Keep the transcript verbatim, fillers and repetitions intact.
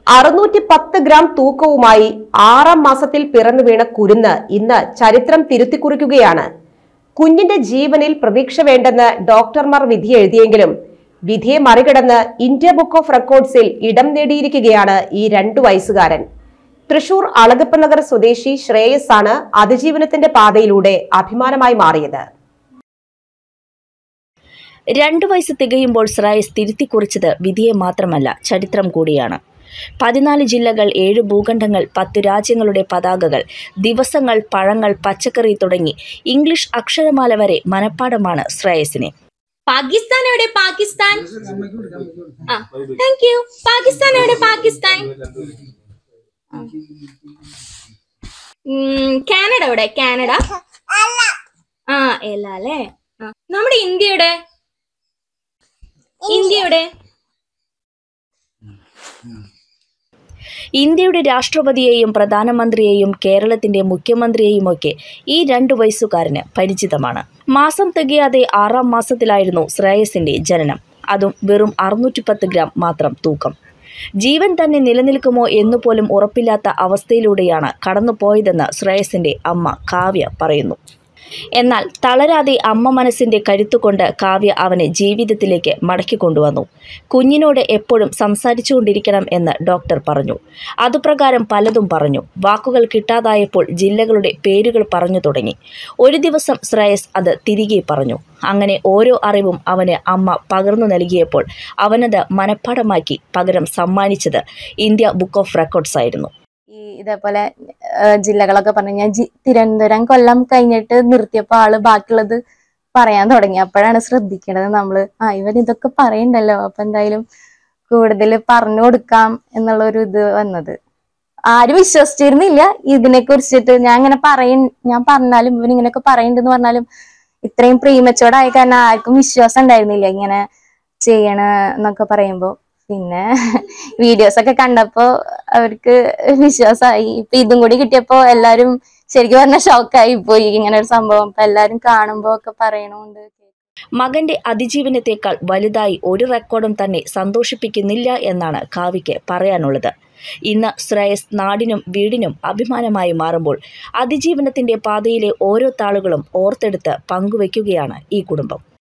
അറുന്നൂറ്റി പത്ത് ഗ്രാം തൂക്കവുമായി ആറാം മാസത്തിൽ പിറന്നു വീണ കുരുന്ന് ഇന്ന് ചരിത്രം തിരുത്തിക്കുറിക്കുകയാണ്. കുഞ്ഞിന്റെ ജീവനിൽ പ്രതീക്ഷ വേണ്ടെന്ന് ഡോക്ടർമാർ വിധി എഴുതിയെങ്കിലും വിധിയെ മറികടന്ന് ഇന്ത്യ ബുക്ക് ഓഫ് റെക്കോർഡ്സിൽ ഇടം നേടിയിരിക്കുകയാണ് ഈ രണ്ടു വയസ്സുകാരൻ. തൃശൂർ അളഗപ്പനഗർ സ്വദേശി ശ്രേയസ് ആണ് അതിജീവനത്തിന്റെ പാതയിലൂടെ അഭിമാനമായി മാറിയത്. രണ്ടു വയസ്സ് തികയുമ്പോൾ ശ്രേയസ് തിരുത്തിക്കുറിച്ചത് വിധിയെ മാത്രമല്ല, ചരിത്രം കൂടിയാണ്. പതിനാല് ജില്ലകൾ, ഏഴ് ഭൂഖണ്ഡങ്ങൾ, പത്തു രാജ്യങ്ങളുടെ പതാകകൾ, ദിവസങ്ങൾ, പഴങ്ങൾ, പച്ചക്കറി തുടങ്ങി ഇംഗ്ലീഷ് അക്ഷരമാല വരെ മനഃപ്പാഠമാണ് ശ്രേയസിന്. പാകിസ്ഥാൻ എവിടെ? Pakistan thank you. പാകിസ്ഥാൻ എവിടെ? പാകിസ്ഥാൻ. കാനഡ എവിടെ? കാനഡ. ആ എല്ല അല്ലേ. നമ്മുടെ ഇന്ത്യയുടെ ഇന്ത്യയുടെ ഇന്ത്യയുടെ രാഷ്ട്രപതിയെയും പ്രധാനമന്ത്രിയെയും കേരളത്തിന്റെ മുഖ്യമന്ത്രിയെയുമൊക്കെ ഈ രണ്ടു വയസ്സുകാരന് പരിചിതമാണ്. മാസം തികയാതെ ആറാം മാസത്തിലായിരുന്നു ശ്രേയസിന്റെ ജനനം. അതും വെറും അറുന്നൂറ്റി പത്ത് ഗ്രാം മാത്രം തൂക്കം. ജീവൻ തന്നെ നിലനിൽക്കുമോ എന്നുപോലും ഉറപ്പില്ലാത്ത അവസ്ഥയിലൂടെയാണ് കടന്നുപോയതെന്ന് ശ്രേയസിന്റെ അമ്മ കാവ്യ പറയുന്നു. എന്നാൽ തളരാതെ അമ്മ മനസ്സിന്റെ കരുത്തുകൊണ്ട് കാവ്യ അവനെ ജീവിതത്തിലേക്ക് മടക്കിക്കൊണ്ടുവന്നു. കുഞ്ഞിനോട് എപ്പോഴും സംസാരിച്ചുകൊണ്ടിരിക്കണം എന്ന് ഡോക്ടർ പറഞ്ഞു. അതുപ്രകാരം പലതും പറഞ്ഞു. വാക്കുകൾ കിട്ടാതായപ്പോൾ ജില്ലകളുടെ പേരുകൾ പറഞ്ഞു തുടങ്ങി. ഒരു ദിവസം ശ്രേയസ് അത് തിരികെ പറഞ്ഞു. അങ്ങനെ ഓരോ അറിവും അവന് അമ്മ പകർന്നു നൽകിയപ്പോൾ അവനത് മനഃപ്പാഠമാക്കി പകരം സമ്മാനിച്ചത് ഇന്ത്യ ബുക്ക് ഓഫ് റെക്കോർഡ്സ് ആയിരുന്നു. ഈ ഇതേപോലെ ജില്ലകളൊക്കെ പറഞ്ഞു ഞാൻ തിരുവനന്തപുരം കൊല്ലം കഴിഞ്ഞിട്ട് നിർത്തിയപ്പോൾ ആള് ബാക്കിയുള്ളത് പറയാൻ തുടങ്ങി. അപ്പോഴാണ് ശ്രദ്ധിക്കേണ്ടത് നമ്മള് ആ ഇവൻ ഇതൊക്കെ പറയണ്ടല്ലോ, അപ്പൊ എന്തായാലും കൂടുതൽ പറഞ്ഞു കൊടുക്കാം എന്നുള്ള ഒരു ഇത് വന്നത്. ആരും വിശ്വസിച്ചിരുന്നില്ല ഇതിനെ കുറിച്ചിട്ട്. ഞാൻ ഇങ്ങനെ പറയ ഞാൻ പറഞ്ഞാലും ഇവൻ ഇങ്ങനെയൊക്കെ പറയണ്ടെന്ന് പറഞ്ഞാലും ഇത്രയും പ്രീമച്ചോർഡ് ആയ കാരണം ആർക്കും വിശ്വാസം ഉണ്ടായിരുന്നില്ല ഇങ്ങനെ ചെയ്യണ എന്നൊക്കെ പറയുമ്പോ. പിന്നെ വീഡിയോസ് ഒക്കെ കണ്ടപ്പോ അവർക്ക് വിശ്വാസമായി. ഇപ്പൊ ഇതും കൂടി കിട്ടിയപ്പോ എല്ലാരും ശരിക്കും പറഞ്ഞ ഷോക്കായി പോയി. ഇങ്ങനെ ഒരു സംഭവം ഇപ്പൊ എല്ലാരും കാണുമ്പോ ഒക്കെ പറയണുണ്ട്. മകന്റെ അതിജീവനത്തെക്കാൾ വലുതായി ഒരു റെക്കോർഡും തന്നെ സന്തോഷിപ്പിക്കുന്നില്ല എന്നാണ് കാവ്യയ്ക്ക് പറയാനുള്ളത്. ഇന്ന് ശ്രേയസ് നാടിനും വീടിനും അഭിമാനമായി മാറുമ്പോൾ അതിജീവനത്തിന്റെ പാതയിലെ ഓരോ താളുകളും ഓർത്തെടുത്ത് പങ്കുവയ്ക്കുകയാണ് ഈ കുടുംബം.